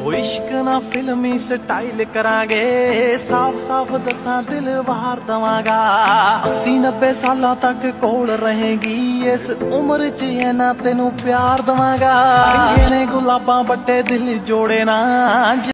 इश्क ना फिल्मी स्टाइल करांगे, साफ साफ दसा दिल बाहर दवांगा। 80-90 साल तक कोल रहेगी, इस उम्र च है ना तेनू प्यार दवांगा। ने गुलाबां बट्टे दिल जोड़े ना।